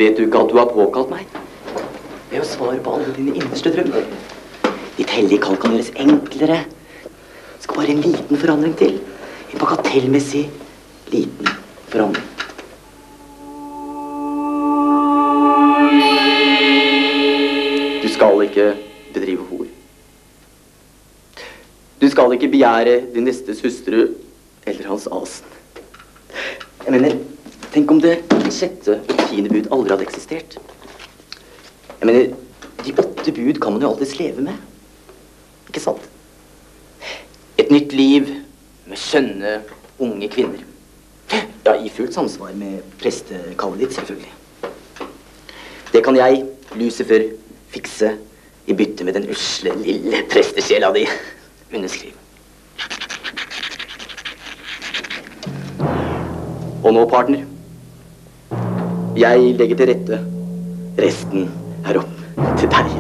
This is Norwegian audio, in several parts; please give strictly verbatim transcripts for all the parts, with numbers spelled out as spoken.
Vet du ikke at du har påkalt meg? Ved å svare på alle dine innerste drømmer. Ditt hellige kall kan gjøres enklere. Det skal bare en liten forandring til. En bagatellmessig liten forandring. Du skal ikke bedrive hor. Du skal ikke begjære din nestes hustru eller hans asen. Jeg mener, tenk om det sjette og tiende bud aldri hadde eksistert. Jeg mener, de åtte bud kan man jo alltids leve med. Ikke sant? Et nytt liv med skjønne, unge kvinner. Ja, i fullt samsvar med prestekallet ditt, selvfølgelig. Det kan jeg, Lucifer, fikse i bytte med den usle, lille prestesjela di. Underskriv. Og nå, partner, jeg legger til rette. Resten er opp til deg.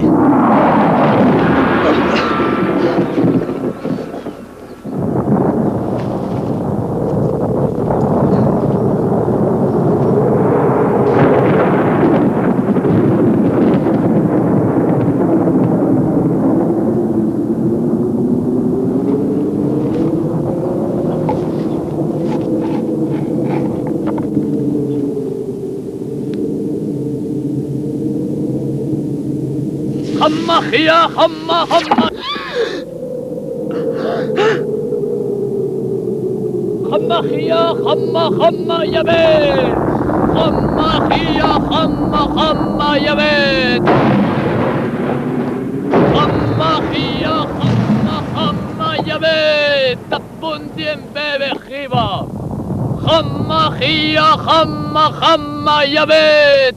يا حما حما حما يا حما حما يا بيت حما يا حما حما يا بيت حما يا حما حما يا بيت تبوندين بيبي خيبا حما يا حما حما يا بيت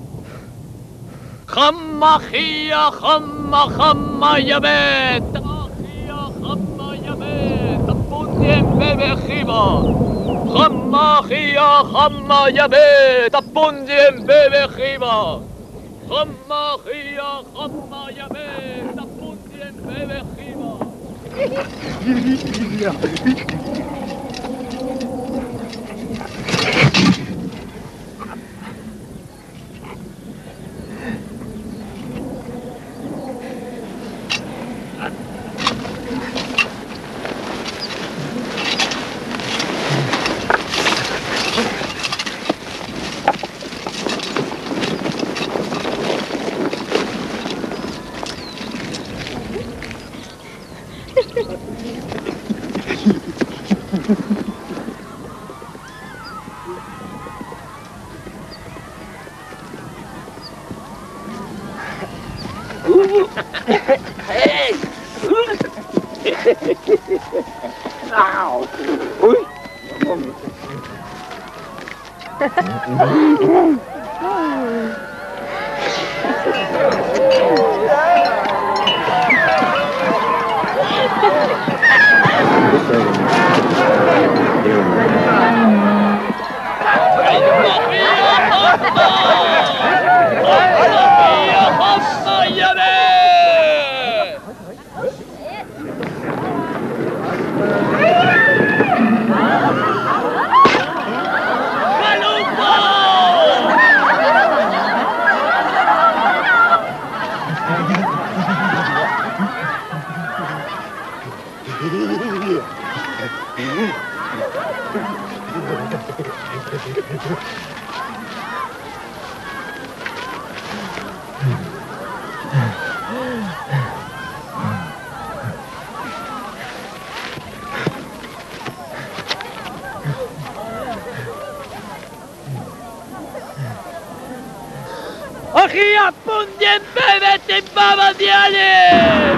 حما يا حما حما يا بيت يا حما يا بيت تبوندين بيبي خيبا حما يا حما يا بيت تبوندين بيبي خيبا حما يا حما يا بيت تبوندين بيبي خيبا أخي بندن ببت بابا ديالي